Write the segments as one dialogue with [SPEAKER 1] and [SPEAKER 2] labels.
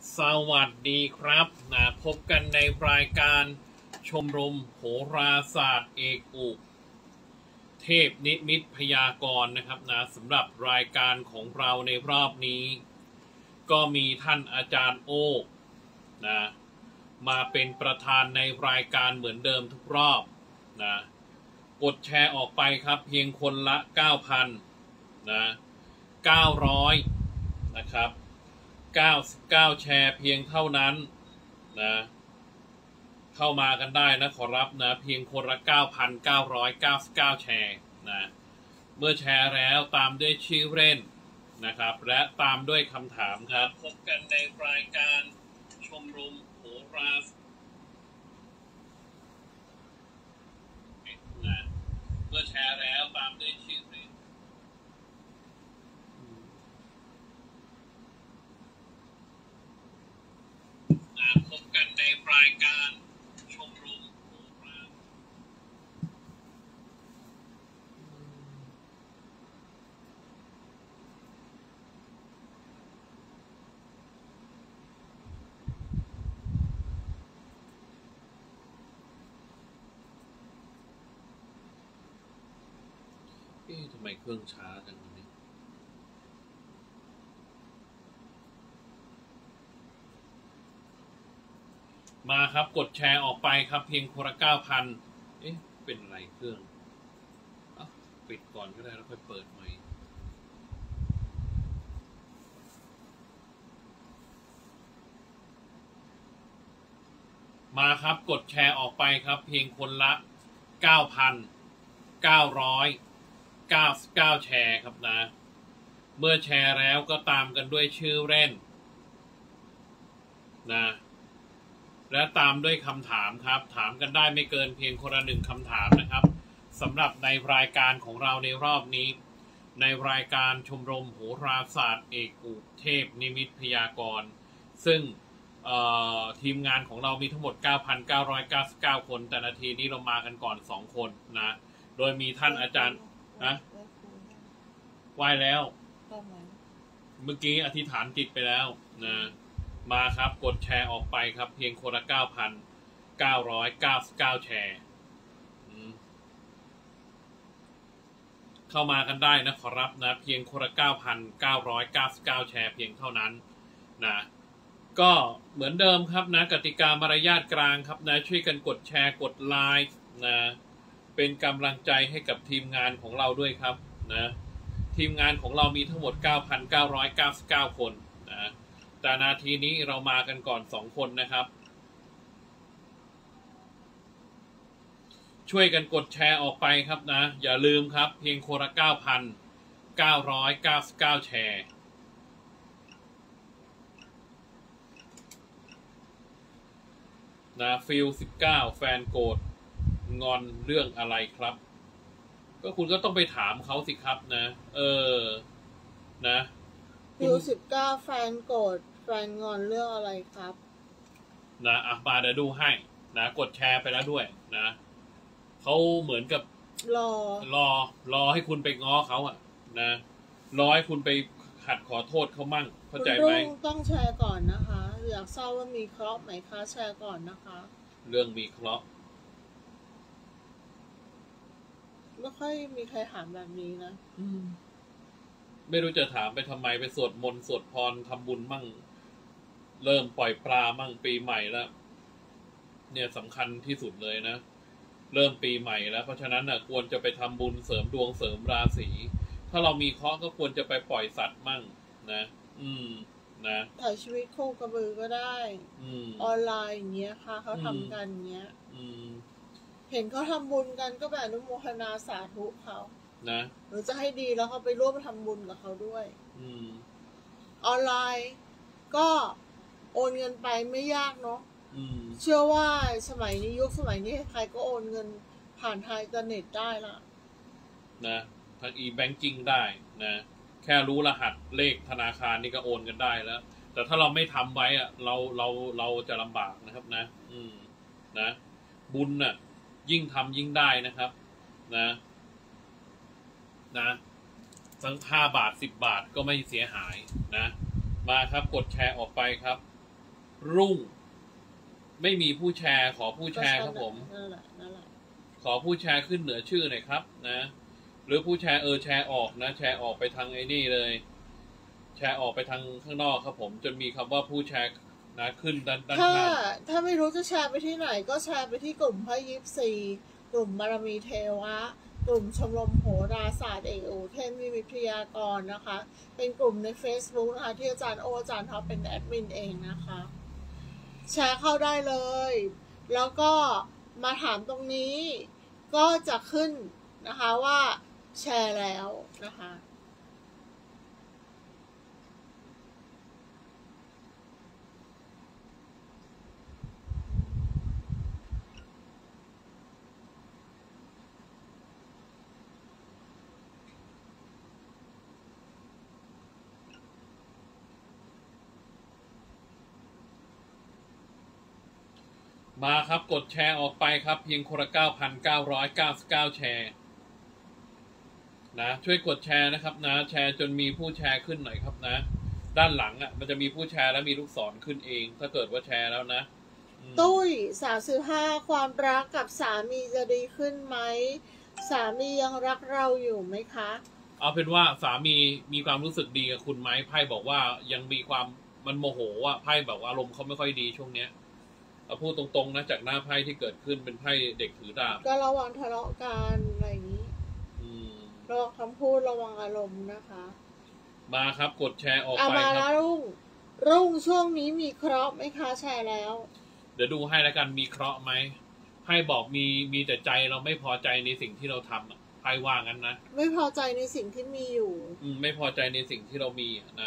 [SPEAKER 1] สวัสดีครับพบกันในรายการชมรมโหราศาสตร์เอกอุเทพนิมิตพยากรณ์นะครับสำหรับรายการของเราในรอบนี้ก็มีท่านอาจารย์โอ๊กมาเป็นประธานในรายการเหมือนเดิมทุกรอบกดแชร์ออกไปครับเพียงคนละ 9,000 900 นะครับ99แชร์เพียงเท่านั้นเข้ามากันได้นะขอรับเพียงคนละ 9,999 แชร์เมื่อแชร์แล้วตามด้วยชื่อเล่นนะครับและตามด้วยคำถามครับพบกันในรายการชมรมโหราศาสตร์เมื่อแชร์แล้วตามด้วยชื่อเล่นพบกันในรายการชมรมโหราศาสตร์ทำไมเครื่องช้าจังนี้มาครับกดแชร์ออกไปครับเพียงคนละ 9,000 เป็นไรเครื่องปิดก่อนก็ได้แล้วค่อยเปิดใหม่มาครับกดแชร์ออกไปครับเพียงคนละ 9,999 แชร์ครับเมื่อแชร์แล้วก็ตามกันด้วยชื่อเล่นและตามด้วยคำถามครับถามกันได้ไม่เกินเพียงคนละ1คำถามนะครับสำหรับในรายการของเราในรอบนี้ในรายการชมรมโหราศาสตร์เอกอุเทพนิมิตพยากรณ์ซึ่งทีมงานของเรามีทั้งหมด 9,999 คนแต่นาทีนี้เรามากันก่อน2คนโดยมีท่านอาจารย์ไหว้แล้วเมื่อกี้อธิษฐานจิตไปแล้วมาครับกดแชร์ออกไปครับเพียงคนละ 9,999 แชร์เข้ามากันได้นะขอรับเพียงคนละ 9,999 แชร์เพียงเท่านั้นก็เหมือนเดิมครับกติกามารยาทกลางครับช่วยกันกดแชร์กดไลค์เป็นกำลังใจให้กับทีมงานของเราด้วยครับทีมงานของเรามีทั้งหมด 9,999 คนแต่นาทีนี้เรามากันก่อน2คนนะครับช่วยกันกดแชร์ออกไปครับอย่าลืมครับเพียงคนละ 9,999 แชร์ฟิล19แฟนโกรธงอนเรื่องอะไรครับก็คุณก็ต้องไปถามเขาสิครับ
[SPEAKER 2] ฟิล19แฟนโกรธแฟนงอนเรื่องอะไรครับ
[SPEAKER 1] มาเดี๋ยวดูให้กดแชร์ไปแล้วด้วยเขาเหมือนกับรอให้คุณไปง้อเขารอให้คุณไปหัดขอโทษเขามั่งเข้าใจไหม
[SPEAKER 2] ต้องแชร์ก่อนนะคะอยากทราบว่ามีเคราะห์ไหมคะแชร์ก่อนนะคะ
[SPEAKER 1] เรื่องมีเคราะห์
[SPEAKER 2] ไม่ค่อยมีใครถามแบบนี้นะ
[SPEAKER 1] ไม่รู้จะถามไปทำไมไปสวดมนต์สวดพรทำบุญมั่งเริ่มปล่อยปลามั่งปีใหม่แล้วเนี่ยสำคัญที่สุดเลยนะเริ่มปีใหม่แล้วเพราะฉะนั้นควรจะไปทำบุญเสริมดวงเสริมราศีถ้าเรามีเคราะห์ก็ควรจะไปปล่อยสัตว์มั่ง
[SPEAKER 2] ถ่ายชีวิตโคกระบือก็ได้ออนไลน์อย่างเงี้ยค่ะเขาทำกันเงี้ยเห็นเขาทำบุญกันก็แบบอนุโมทนาสาธุเขาหรือจะให้ดีแล้วเขาไปร่วมทำบุญกับเขาด้วยออนไลน์ก็โอนเงินไปไม่ยากเนาะเชื่อว่าสมัยนี้ยุคสมัยนี้ใครก็โอนเงินผ่านทางอินเทอร์เน็ตได้ละ
[SPEAKER 1] ทาง e-banking ได้แค่รู้รหัสเลขธนาคารนี่ก็โอนกันได้แล้วแต่ถ้าเราไม่ทำไว้เราจะลำบากนะครับบุญยิ่งทำยิ่งได้นะครับสัก5 บาท 10 บาทก็ไม่เสียหายมาครับกดแชร์ออกไปครับรุ่งไม่มีผู้แชร์ขอผู้แชร์ครับผม
[SPEAKER 2] นั่นแหละ
[SPEAKER 1] ขอผู้แชร์ขึ้นเหนือชื่อหน่อยครับนะหรือผู้แชร์แชร์ออกนะแชร์ออกไปทางไอ้นี่เลยแชร์ออกไปทางข้างนอกครับผมจนมีคำว่าผู้แชร์นะขึ้นด้านข้าง
[SPEAKER 2] ถ้าไม่รู้จะแชร์ไปที่ไหนก็แชร์ไปที่กลุ่มไพ่ยิปซีกลุ่มบารมีเทวะกลุ่มชมรมโหราศาสตร์เอกอูเทนวิทยากรนะคะเป็นกลุ่มใน Facebook นะคะที่อาจารย์อาจารย์ท็อปเป็นแอดมินเองนะคะแชร์เข้าได้เลยแล้วก็มาถามตรงนี้ก็จะขึ้นนะคะว่าแชร์แล้วนะคะ
[SPEAKER 1] มาครับกดแชร์ออกไปครับเพียงคนละ 9,999 แชร์นะช่วยกดแชร์นะครับนะแชร์จนมีผู้แชร์ขึ้นหน่อยครับนะด้านหลังอ่ะมันจะมีผู้แชร์แล้วมีลูกศรขึ้นเองถ้าเกิดว่าแชร์แล้วนะ
[SPEAKER 2] ตุ้ย35ความรักกับสามีจะดีขึ้นไหมสามียังรักเราอยู่ไหมคะ
[SPEAKER 1] เอาเป็นว่าสามีมีความรู้สึกดีกับคุณไหมไพ่บอกว่ายังมีความมันโมโหอ่ะไพ่แบบว่าอารมณ์เขาไม่ค่อยดีช่วงเนี้ยเอาพูดตรงๆนะจากหน้าไพ่ที่เกิดขึ้นเป็นไพ่เด็กถือดาบ
[SPEAKER 2] ก็ระวังทะเลาะกันอะไรอย่างนี้ระวังคำพูดระวังอารมณ์นะคะ
[SPEAKER 1] มาครับกดแชร์ออกไปครับ
[SPEAKER 2] มาแล้วรุ่งช่วงนี้มีเคราะห์ไหมคะแชร์แล้ว
[SPEAKER 1] เดี๋ยวดูให้แล้วกันมีเคราะห์ไหมไพ่บอกมีแต่ใจเราไม่พอใจในสิ่งที่เราทำไพ่ว่างั้นนะ
[SPEAKER 2] ไม่พอใจในสิ่งที่มีอยู่
[SPEAKER 1] ไม่พอใจในสิ่งที่เรามีนะ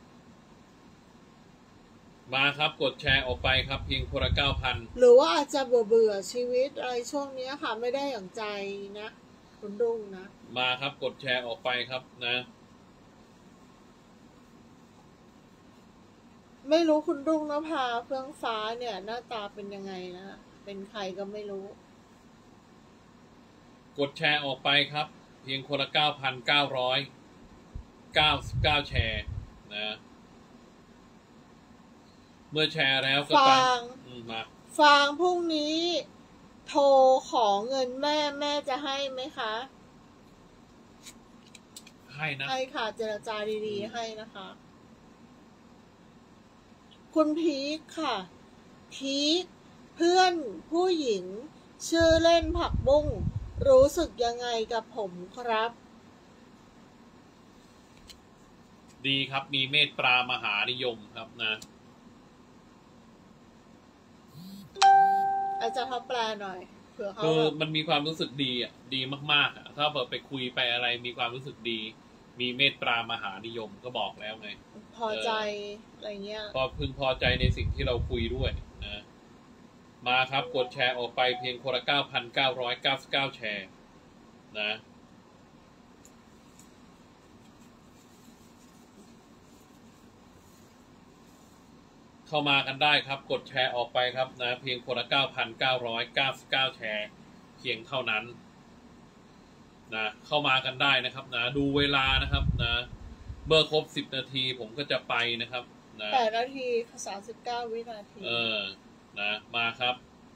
[SPEAKER 1] มาครับกดแชร์ออกไปครับเพียงคนละ 9,000
[SPEAKER 2] หรือว่าอาจจะเบื่อชีวิตอะไรช่วงนี้ค่ะไม่ได้อย่างใจนะคุณรุ่งนะ
[SPEAKER 1] มาครับกดแชร์ออกไปครับนะ
[SPEAKER 2] ไม่รู้คุณรุ่งนภาเฟื่องฟ้าเนี่ยหน้าตาเป็นยังไงนะเป็นใครก็ไม่รู้
[SPEAKER 1] กดแชร์ออกไปครับเพียงคนละ 9,999 แชร์นะเมื่อแชร์แล้วก็
[SPEAKER 2] ฟังพรุ่งนี้โทรขอเงินแม่จะให้ไหมคะ
[SPEAKER 1] ให้นะ
[SPEAKER 2] ให้ค่ะเจรจาดีๆให้นะคะคุณพีคค่ะพีคเพื่อนผู้หญิงชื่อเล่นผักบุ้งรู้สึกยังไงกับผมครับ
[SPEAKER 1] ดีครับมีเมตตามหานิยมครับนะ
[SPEAKER 2] อาจจะเขาแปลหน่อยเผื่อเขา
[SPEAKER 1] คือมันมีความรู้สึกดีอ่ะดีมากๆถ้าไปคุยไปอะไรมีความรู้สึกดีมีเมตตามหานิยมก็บอกแล้วไง
[SPEAKER 2] พอใจอะไรเงี้ย
[SPEAKER 1] พึงพอใจในสิ่งที่เราคุยด้วยนะมาครับกดแชร์ออกไปเพียงคนละ 9,999 แชร์นะเข้ามากันได้ครับกดแชร์ออกไปครับนะเพียงคนละ 9,999 แชร์เพียงเท่านั้นนะเข้ามากันได้นะครับนะดูเวลานะครับนะเมื่อครบ10 นาทีผมก็จะไปนะครับนะ
[SPEAKER 2] 8 นาที39 วินาที
[SPEAKER 1] นะมาครับ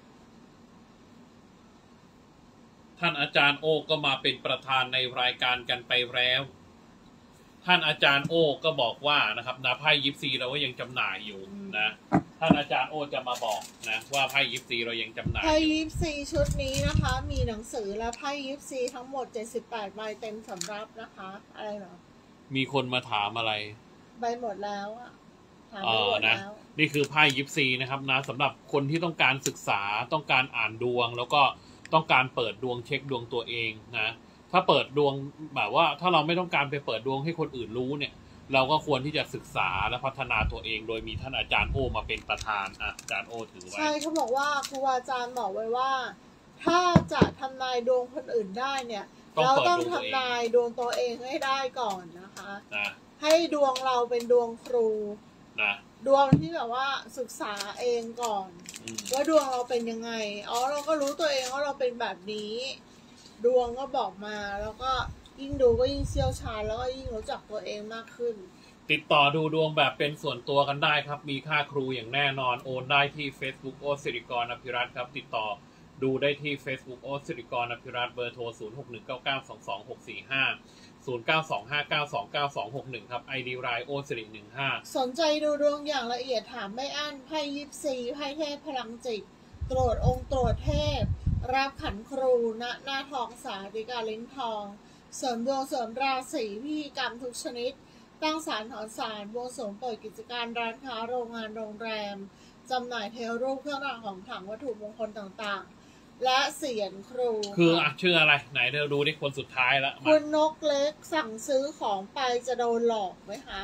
[SPEAKER 1] ท่านอาจารย์โอก็มาเป็นประธานในรายการกันไปแล้วท่านอาจารย์โอก็บอกว่านะครับนะไพ่ยิปซีเราก็ยังจำหน่ายอยู่นะท่านอาจารย์โอจะมาบอกนะว่าไพ่ยิปซีเรายังจำหน่าย
[SPEAKER 2] ไพ่ยิปซีชุดนี้นะคะมีหนังสือและไพ่ยิปซีทั้งหมด78 ใบเต็มสำรับนะคะอะไรเหรอ
[SPEAKER 1] มีคนมาถามอะไร
[SPEAKER 2] ใบหมดแล้วอ่ะถามไปหมดแล้ว
[SPEAKER 1] นี่คือไพ่ยิปซีนะครับนะสำหรับคนที่ต้องการศึกษาต้องการอ่านดวงแล้วก็ต้องการเปิดดวงเช็คดวงตัวเองนะถ้าเปิดดวงแบบว่าถ้าเราไม่ต้องการไปเปิดดวงให้คนอื่นรู้เนี่ยเราก็ควรที่จะศึกษาและพัฒนาตัวเองโดยมีท่านอาจารย์โอมาเป็นประธานอาจารย์โอถือไว้
[SPEAKER 2] ใช่เขาบอกว่าครูอาจารย์บอกไว้ว่าถ้าจะทำนายดวงคนอื่นได้เนี่ยเราต้องทำนายดวงตัวเองให้ได้ก่อนนะคะให้ดวงเราเป็นดวงครูดวงที่แบบว่าศึกษาเองก่อนว่าดวงเราเป็นยังไงเราก็รู้ตัวเองว่าเราเป็นแบบนี้ดวงก็บอกมาแล้วก็ยิ่งดูก็ยิ่งเชี่ยวชาญแล้วก็ยิ่งรู้จักตัวเองมากขึ้น
[SPEAKER 1] ติดต่อดูดวงแบบเป็นส่วนตัวกันได้ครับมีค่าครูอย่างแน่นอนโอนได้ที่ Facebook โอสิริกรอภิรัตน์ครับติดต่อดูได้ที่ Facebook โอสิริกรอภิรัตน์เบอร์โทร 0619922645 0925929261 ครับ ID รายโอสิริ15
[SPEAKER 2] สนใจดูดวงอย่างละเอียดถามไม่อั้นไพ่24ไพ่เทพพลังจิตตรวจองค์ตรวจเทพรับขันครูณหน้าทองสาธิกาลิ้นทองเสริมดวงเสริมราศีพิธีกรรมทุกชนิดตั้งศาลถอนศาลบวงสรวงเปิดกิจการร้านค้าโรงงานโรงแรมจำหน่ายเทวรูปเครื่องรางของขลังวัตถุมงคลต่างๆและเสียงครู
[SPEAKER 1] คือชื่ออะไรไหนเธอดูที่คนสุดท้ายแล้ว
[SPEAKER 2] คุณนกเล็กสั่งซื้อของไปจะโดนหลอกไหมคะ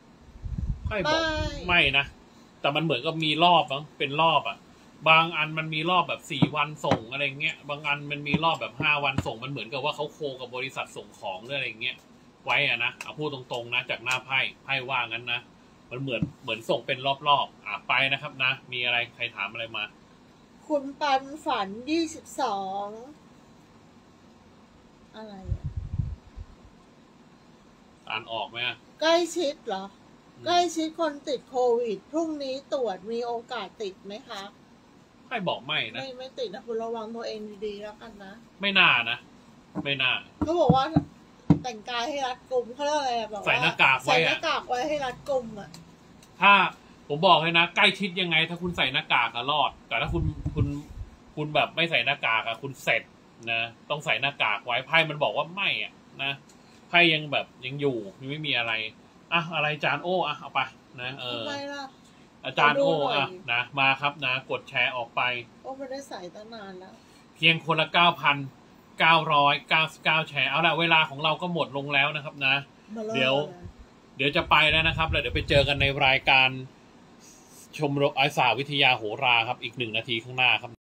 [SPEAKER 1] ไม่นะแต่มันเหมือนกับมีรอบมั้งเป็นรอบอ่ะบางอันมันมีรอบแบบ4 วันส่งอะไรเงี้ยบางอันมันมีรอบแบบ5 วันส่งมันเหมือนกับว่าเขาโคกับบริษัทส่งของหรืออะไรเงี้ยไว้อะนะเอาพูดตรงๆนะจากหน้าไพ่ว่างั้นนะมันเหมือนส่งเป็นรอบไปนะครับนะมีอะไรใครถามอะไรมา
[SPEAKER 2] คุณปันฝัน22อะไร
[SPEAKER 1] อ่านออกไหม
[SPEAKER 2] ใกล้ชิดเหรอใกล้ชิดคนติดโควิดพรุ่งนี้ตรวจมีโอกาสติดไหมคะ
[SPEAKER 1] ใครบอกไม่นะ
[SPEAKER 2] ไม่ติดนะคุณระวังตัวเองดีๆแล้วกันนะ
[SPEAKER 1] ไม่น่านะไม่น่า
[SPEAKER 2] เขาบอกว่าแต่งกายให้รัดกุมเขาเรียกอะไรแบบ
[SPEAKER 1] ใส่หน้ากากไว้
[SPEAKER 2] ใส่หน้ากากไว้ให้รัดกุมอ่ะ
[SPEAKER 1] ถ้าผมบอกเลยนะใกล้ชิดยังไงถ้าคุณใส่หน้ากากรอดแต่ถ้าคุณแบบไม่ใส่หน้ากากคุณเสร็จนะต้องใส่หน้ากากไว้ไพ่มันบอกว่าไม่อะนะไพ่ยังแบบยังอยู่ไม่มีอะไรอะไรอาจารย์โอ้เอาไปนะ
[SPEAKER 2] ทำไมล่ะ
[SPEAKER 1] อาจารย์โอ้นะมาครับนะกดแชร์ออกไป
[SPEAKER 2] โอ้ไม่ได้ใส่ตั้งนานแล้ว
[SPEAKER 1] เพียงคนละ9,999แชร์เอาละเวลาของเราก็หมดลงแล้วนะครับนะเดี๋ยวจะไปแล้วนะครับแล้วเดี๋ยวไปเจอกันในรายการชมรมอาสาวิทยาโหราครับอีก1 นาทีข้างหน้าครับ